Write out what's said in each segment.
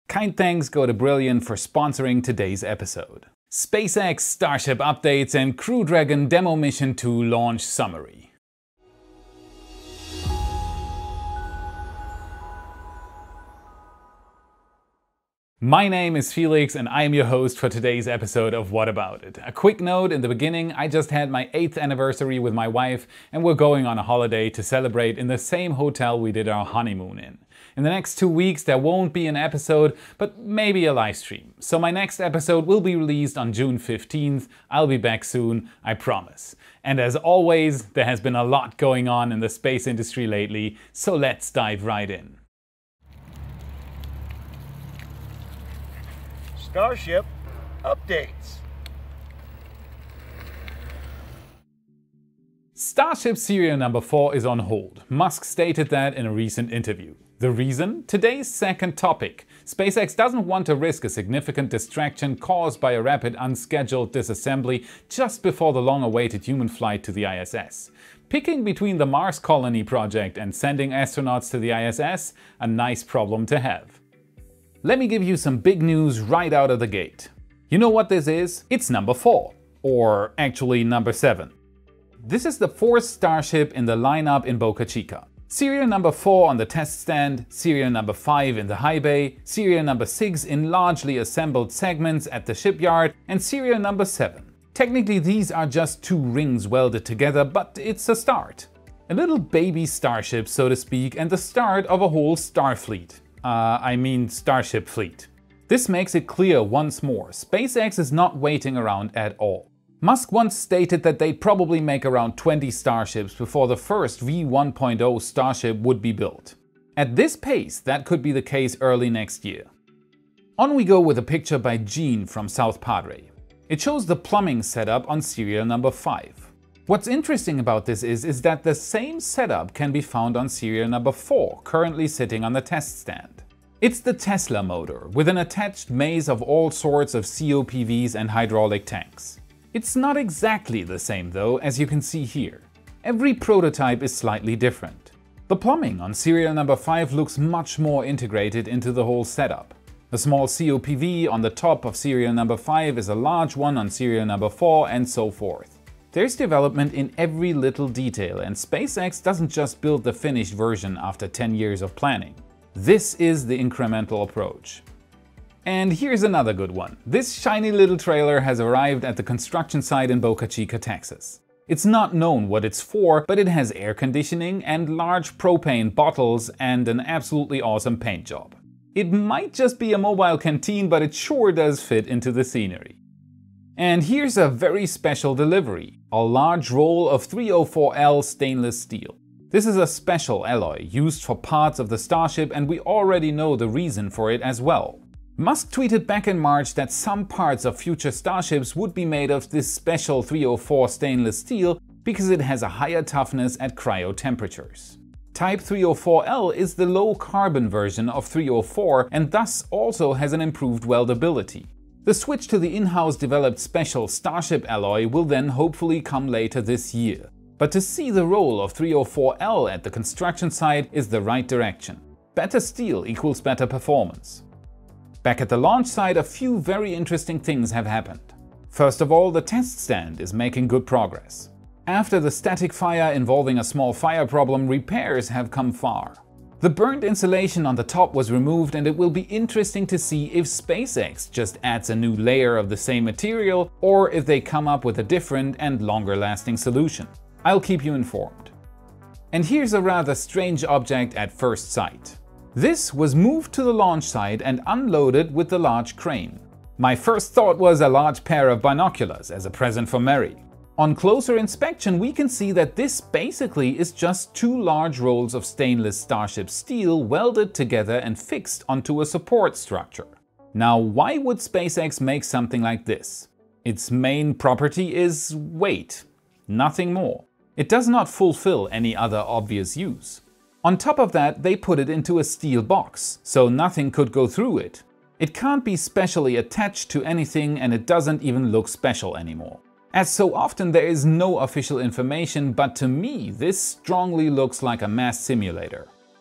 Kind thanks go to Brilliant for sponsoring today's episode. SpaceX Starship Updates and Crew Dragon Demo Mission 2 Launch Summary. My name is Felix and I am your host for today's episode of What About It. A quick note in the beginning, I just had my 8th anniversary with my wife and we're going on a holiday to celebrate in the same hotel we did our honeymoon in. In the next 2 weeks there won't be an episode, but maybe a live stream. So my next episode will be released on June 15th. I'll be back soon, I promise. And as always, there has been a lot going on in the space industry lately, so let's dive right in. Starship Updates. Starship Serial Number 4 is on hold. Musk stated that in a recent interview. The reason? Today's second topic. SpaceX doesn't want to risk a significant distraction caused by a rapid unscheduled disassembly just before the long-awaited human flight to the ISS. Picking between the Mars colony project and sending astronauts to the ISS, a nice problem to have. Let me give you some big news right out of the gate. You know what this is? It's number 4. Or actually number 7. This is the 4th Starship in the lineup in Boca Chica. Serial number 4 on the test stand, serial number 5 in the high bay, serial number 6 in largely assembled segments at the shipyard, and serial number 7. Technically these are just 2 rings welded together, but it's a start. A little baby starship, so to speak, and the start of a whole star fleet. Starship fleet. This makes it clear once more, SpaceX is not waiting around at all. Musk once stated that they'd probably make around 20 starships before the first V1.0 Starship would be built. At this pace, that could be the case early next year. On we go with a picture by Gene from South Padre. It shows the plumbing setup on serial number 5. What's interesting about this is that the same setup can be found on serial number 4, currently sitting on the test stand. It's the Tesla motor, with an attached maze of all sorts of COPVs and hydraulic tanks. It's not exactly the same though, as you can see here. Every prototype is slightly different. The plumbing on serial number 5 looks much more integrated into the whole setup. A small COPV on the top of serial number 5 is a large one on serial number 4 and so forth. There's development in every little detail and SpaceX doesn't just build the finished version after 10 years of planning. This is the incremental approach. And here's another good one. This shiny little trailer has arrived at the construction site in Boca Chica, Texas. It's not known what it's for, but it has air conditioning and large propane bottles and an absolutely awesome paint job. It might just be a mobile canteen, but it sure does fit into the scenery. And here's a very special delivery, a large roll of 304L stainless steel. This is a special alloy used for parts of the Starship and we already know the reason for it as well. Musk tweeted back in March that some parts of future Starships would be made of this special 304 stainless steel because it has a higher toughness at cryo temperatures. Type 304L is the low carbon version of 304 and thus also has an improved weldability. The switch to the in-house developed special Starship alloy will then hopefully come later this year. But to see the role of 304L at the construction site is the right direction. Better steel equals better performance. Back at the launch site, a few very interesting things have happened. First of all, the test stand is making good progress. After the static fire involving a small fire problem, repairs have come far. The burnt insulation on the top was removed and it will be interesting to see if SpaceX just adds a new layer of the same material or if they come up with a different and longer lasting solution. I'll keep you informed. And here's a rather strange object at first sight. This was moved to the launch site and unloaded with the large crane. My first thought was a large pair of binoculars as a present for Mary. On closer inspection we can see that this basically is just 2 large rolls of stainless Starship steel welded together and fixed onto a support structure. Now why would SpaceX make something like this? Its main property is weight, nothing more. It does not fulfill any other obvious use. On top of that, they put it into a steel box, so nothing could go through it. It can't be specially attached to anything and it doesn't even look special anymore. As so often there is no official information, but to me this strongly looks like a mass simulator.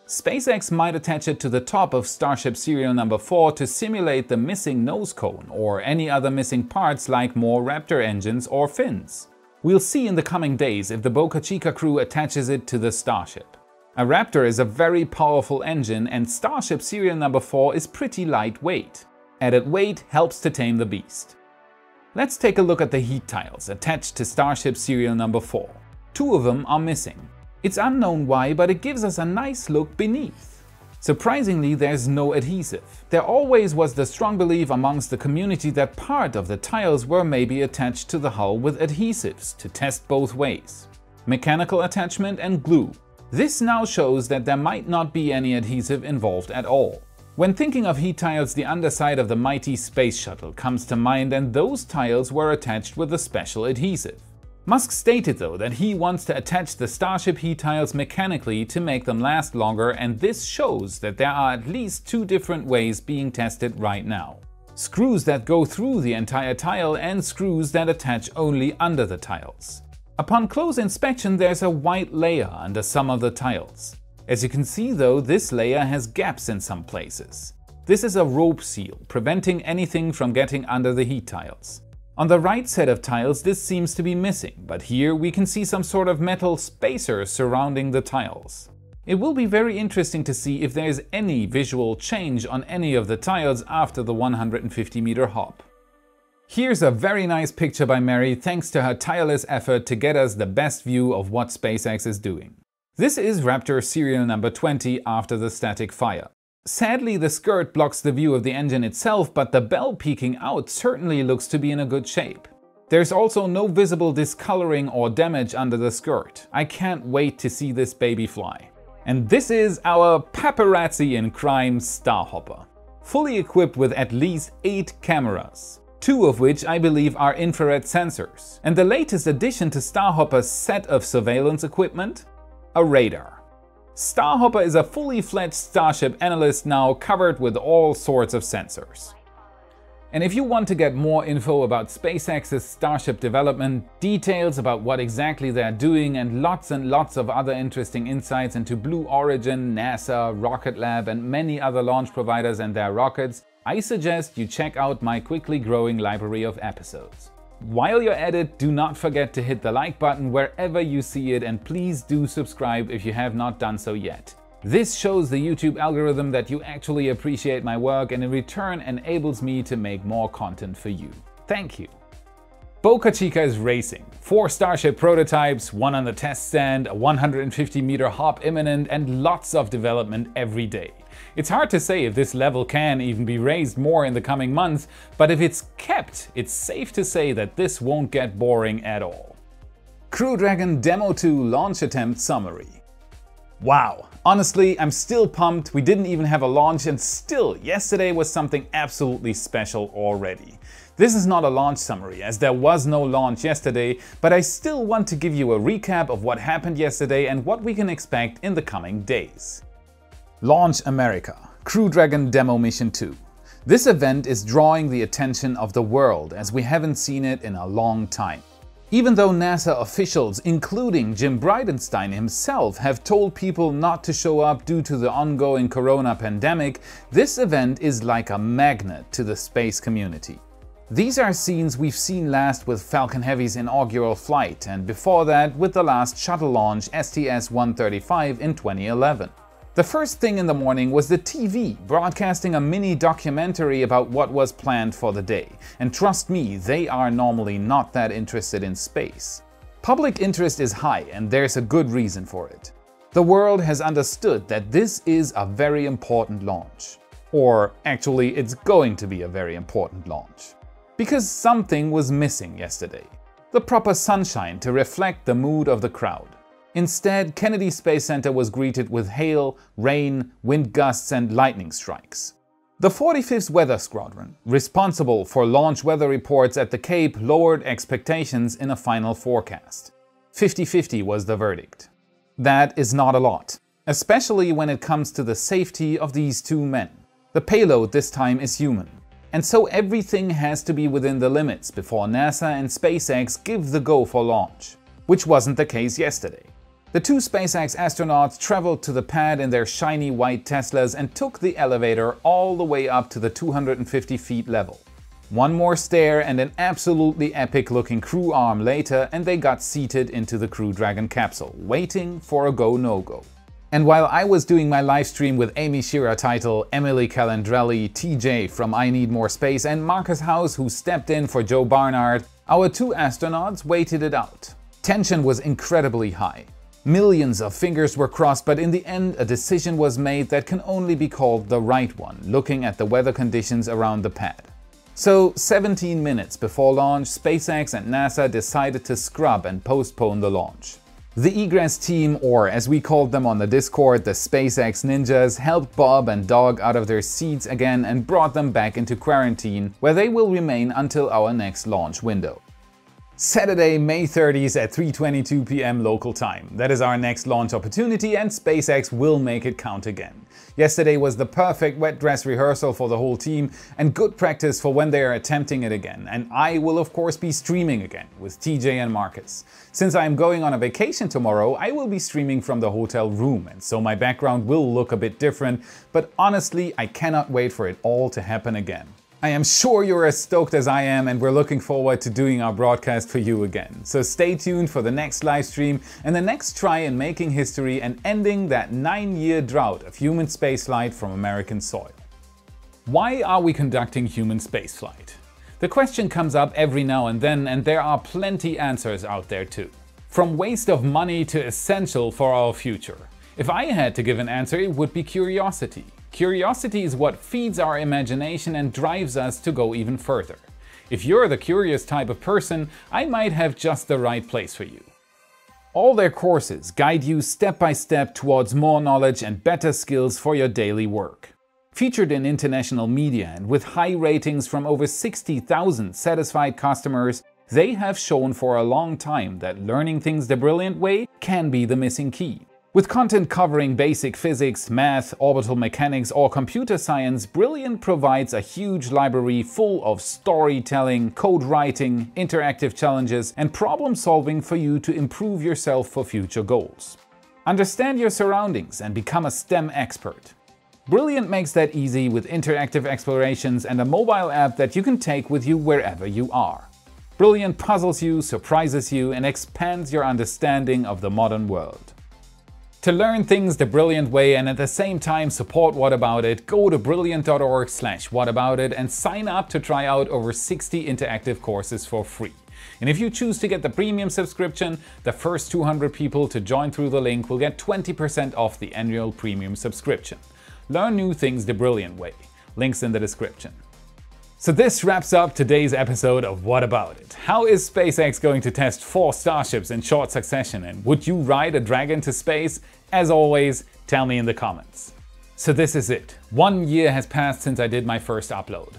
SpaceX might attach it to the top of Starship Serial Number 4 to simulate the missing nose cone or any other missing parts like more Raptor engines or fins. We'll see in the coming days if the Boca Chica crew attaches it to the Starship. A Raptor is a very powerful engine and Starship Serial Number 4 is pretty lightweight. Added weight helps to tame the beast. Let's take a look at the heat tiles attached to Starship Serial Number 4. 2 of them are missing. It's unknown why, but it gives us a nice look beneath. Surprisingly, there's no adhesive. There always was the strong belief amongst the community that part of the tiles were maybe attached to the hull with adhesives to test both ways. Mechanical attachment and glue. This now shows that there might not be any adhesive involved at all. When thinking of heat tiles, the underside of the mighty space shuttle comes to mind, and those tiles were attached with a special adhesive. Musk stated though that he wants to attach the Starship heat tiles mechanically to make them last longer, and this shows that there are at least 2 different ways being tested right now. Screws that go through the entire tile and screws that attach only under the tiles. Upon close inspection, there's a white layer under some of the tiles. As you can see though, this layer has gaps in some places. This is a rope seal, preventing anything from getting under the heat tiles. On the right set of tiles this seems to be missing, but here we can see some sort of metal spacer surrounding the tiles. It will be very interesting to see if there is any visual change on any of the tiles after the 150-meter hop. Here's a very nice picture by Mary thanks to her tireless effort to get us the best view of what SpaceX is doing. This is Raptor Serial Number 20 after the static fire. Sadly, the skirt blocks the view of the engine itself, but the bell peeking out certainly looks to be in a good shape. There's also no visible discoloring or damage under the skirt. I can't wait to see this baby fly. And this is our paparazzi in crime Starhopper. Fully equipped with at least 8 cameras, 2 of which I believe are infrared sensors. And the latest addition to Starhopper's set of surveillance equipment? A radar. Starhopper is a fully fledged Starship analyst now, covered with all sorts of sensors. And if you want to get more info about SpaceX's Starship development, details about what exactly they're doing, and lots of other interesting insights into Blue Origin, NASA, Rocket Lab and many other launch providers and their rockets, I suggest you check out my quickly growing library of episodes. While you're at it, do not forget to hit the like button wherever you see it, and please do subscribe if you have not done so yet. This shows the YouTube algorithm that you actually appreciate my work, and in return enables me to make more content for you. Thank you. Boca Chica is racing. 4 Starship prototypes, 1 on the test stand, a 150-meter hop imminent, and lots of development every day. It's hard to say if this level can even be raised more in the coming months, but if it's kept, it's safe to say that this won't get boring at all. Crew Dragon Demo 2 launch attempt summary. Wow, honestly, I'm still pumped. We didn't even have a launch, and still, yesterday was something absolutely special already. This is not a launch summary, as there was no launch yesterday, but I still want to give you a recap of what happened yesterday and what we can expect in the coming days. Launch America, Crew Dragon Demo Mission 2. This event is drawing the attention of the world, as we haven't seen it in a long time. Even though NASA officials, including Jim Bridenstine himself, have told people not to show up due to the ongoing corona pandemic, this event is like a magnet to the space community. These are scenes we've seen last with Falcon Heavy's inaugural flight, and before that with the last shuttle launch STS-135 in 2011. The first thing in the morning was the TV broadcasting a mini documentary about what was planned for the day. And trust me, they are normally not that interested in space. Public interest is high, and there's a good reason for it. The world has understood that this is a very important launch. Or actually, it's going to be a very important launch. Because something was missing yesterday. The proper sunshine to reflect the mood of the crowd. Instead, Kennedy Space Center was greeted with hail, rain, wind gusts and lightning strikes. The 45th Weather Squadron, responsible for launch weather reports at the Cape, lowered expectations in a final forecast. 50-50 was the verdict. That is not a lot, especially when it comes to the safety of these 2 men. The payload this time is human. And so everything has to be within the limits before NASA and SpaceX give the go for launch, which wasn't the case yesterday. The two SpaceX astronauts traveled to the pad in their shiny white Teslas and took the elevator all the way up to the 250 feet level. One more stair and an absolutely epic looking crew arm later, and they got seated into the Crew Dragon capsule, waiting for a go-no-go. And while I was doing my live stream with Amy Shearer title, Emily Calandrelli, TJ from I Need More Space, and Marcus House, who stepped in for Joe Barnard, our two astronauts waited it out. Tension was incredibly high. Millions of fingers were crossed, but in the end a decision was made that can only be called the right one, looking at the weather conditions around the pad. So 17 minutes before launch, SpaceX and NASA decided to scrub and postpone the launch. The egress team, or as we called them on the Discord, the SpaceX Ninjas, helped Bob and Dog out of their seats again and brought them back into quarantine, where they will remain until our next launch window. Saturday, May 30th at 3:22 p.m. local time. That is our next launch opportunity, and SpaceX will make it count again. Yesterday was the perfect wet dress rehearsal for the whole team and good practice for when they are attempting it again. And I will of course be streaming again with TJ and Marcus. Since I am going on a vacation tomorrow, I will be streaming from the hotel room, and so my background will look a bit different, but honestly I cannot wait for it all to happen again. I am sure you're as stoked as I am, and we're looking forward to doing our broadcast for you again. So stay tuned for the next live stream and the next try in making history and ending that 9-year drought of human spaceflight from American soil. Why are we conducting human spaceflight? The question comes up every now and then, and there are plenty answers out there too. From waste of money to essential for our future. If I had to give an answer, it would be curiosity. Curiosity is what feeds our imagination and drives us to go even further. If you're the curious type of person, I might have just the right place for you. All their courses guide you step by step towards more knowledge and better skills for your daily work. Featured in international media and with high ratings from over 60,000 satisfied customers, they have shown for a long time that learning things the brilliant way can be the missing key. With content covering basic physics, math, orbital mechanics or computer science, Brilliant provides a huge library full of storytelling, code writing, interactive challenges and problem solving for you to improve yourself for future goals. Understand your surroundings and become a STEM expert. Brilliant makes that easy with interactive explorations and a mobile app that you can take with you wherever you are. Brilliant puzzles you, surprises you and expands your understanding of the modern world. To learn things the brilliant way and at the same time support What About It, go to brilliant.org/whataboutit and sign up to try out over 60 interactive courses for free. And if you choose to get the premium subscription, the first 200 people to join through the link will get 20% off the annual premium subscription. Learn new things the brilliant way. Links in the description. So this wraps up today's episode of What About It? How is SpaceX going to test 4 Starships in short succession, and would you ride a Dragon to space? As always, tell me in the comments. So this is it. 1 year has passed since I did my first upload.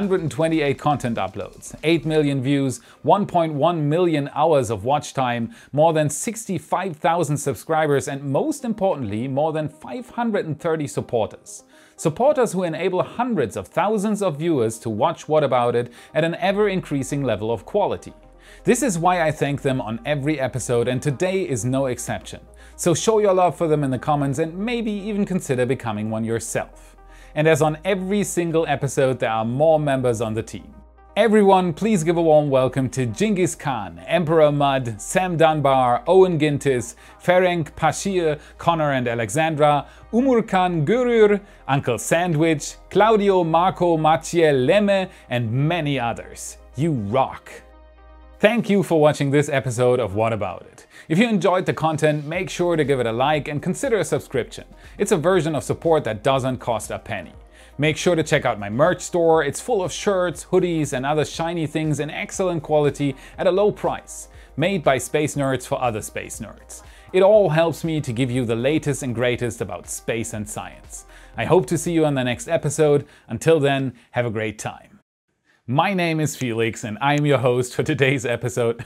128 content uploads, 8 million views, 1.1 million hours of watch time, more than 65,000 subscribers and most importantly, more than 530 supporters. Supporters who enable hundreds of thousands of viewers to watch What About It at an ever-increasing level of quality. This is why I thank them on every episode, and today is no exception. So show your love for them in the comments and maybe even consider becoming one yourself. And as on every single episode, there are more members on the team. Everyone, please give a warm welcome to Genghis Khan, Emperor Mud, Sam Dunbar, Owen Gintis, Ferenc Pashir, Connor and Alexandra, Umurkan Gurur, Uncle Sandwich, Claudio Marco Maciel Lemme, and many others. You rock! Thank you for watching this episode of What About It? If you enjoyed the content, make sure to give it a like and consider a subscription. It's a version of support that doesn't cost a penny. Make sure to check out my merch store. It's full of shirts, hoodies and other shiny things in excellent quality at a low price. Made by space nerds for other space nerds. It all helps me to give you the latest and greatest about space and science. I hope to see you on the next episode. Until then, have a great time. My name is Felix and I'm your host for today's episode.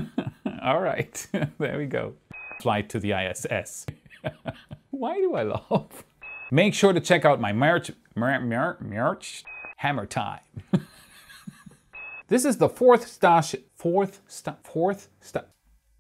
Alright, there we go. Flight to the ISS. Why do I laugh? Make sure to check out my merch. Hammer time. This is the fourth Starship.